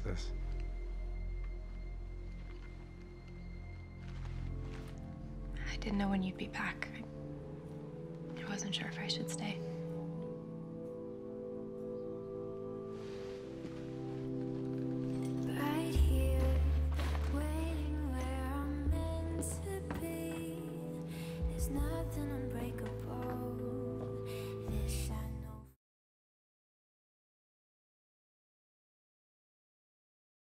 this. I didn't know when you'd be back. I wasn't sure if I should stay.